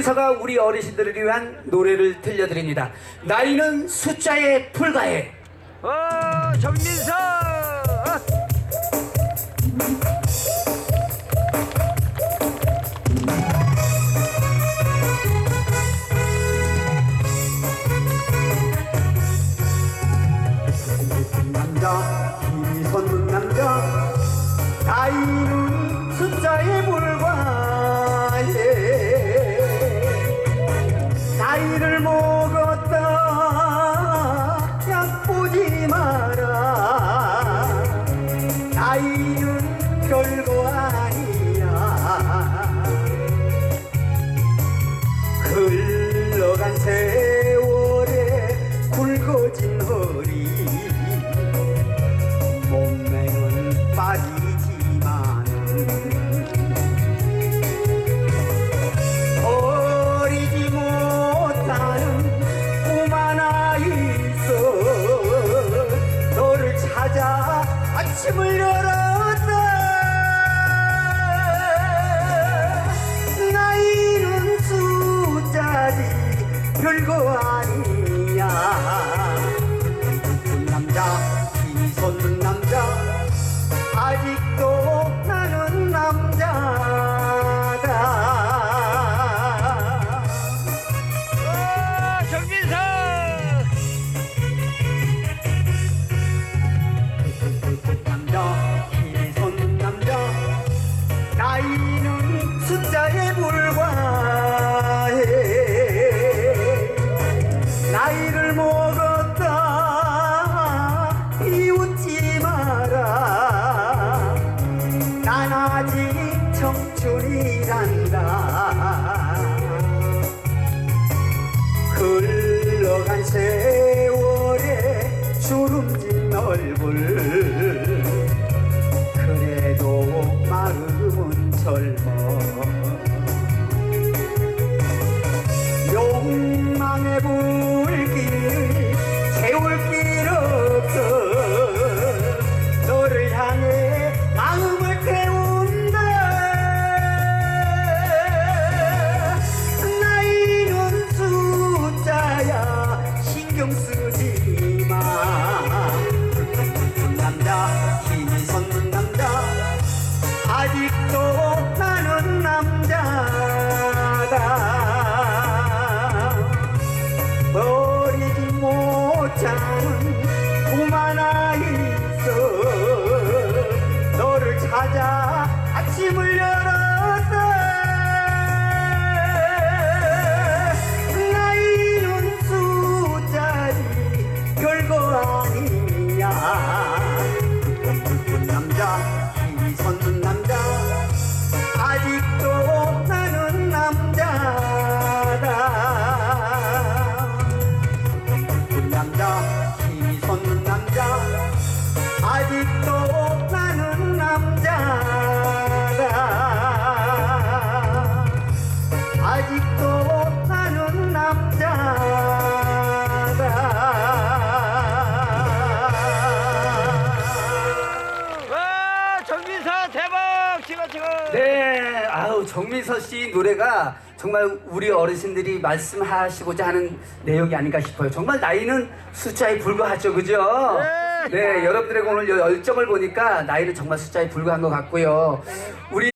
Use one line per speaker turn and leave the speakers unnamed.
정민서가 우리 어르신들을 위한 노래를 들려드립니다. 나이는 숫자에 불과해.
정민서!
남자, 힘이 솟는 남자, 나이는 숫자에 불과해. 나이를 먹었다 약 보지 마라. 나이는 별거 아니야. 흘러간 세월에 굵어진 허리, 몸매는 빠지지만 어리지 못하는 꿈 하나 있어. 너를 찾아 아침을 열었다. 나이는 숫자지 별거 아니야. 남자, 힘이 솟는 남자, 아직도 나는 남자다.
정민서!
남자, 힘이 솟는 남자, 나이는 숫자에 불과해. 나이를 먹었다 비웃지 마라. 난 아직 청춘이란다. 흘러간 세월에 주름진 얼굴, 그래도 마음은 젊어. 욕망의 불길 채울 길 없어. 너를 향해 마음을 태운다. 나이는 숫자야 신경 쓰지 마. 남자, 힘이 솟는 남자, 아직도 나는 남자다. 버리지 못하는 꿈 하나 있어. 너를 찾아 아침을 열었다. 나이는 숫자지 별거 아니야. 남자, 힘이 솟는 남자, 아직도 나는 남자다. 남자, 힘이 솟는 남자, 아직도 나는 남자다. 아직도 나는 남자다.
정민서 대박! 지금!
네, 아우 정민서 씨 노래가 정말 우리 어르신들이 말씀하시고자 하는 내용이 아닌가 싶어요. 정말 나이는 숫자에 불과하죠, 그죠?
네.
네, 여러분들의 오늘 열정을 보니까 나이는 정말 숫자에 불과한 것 같고요. 우리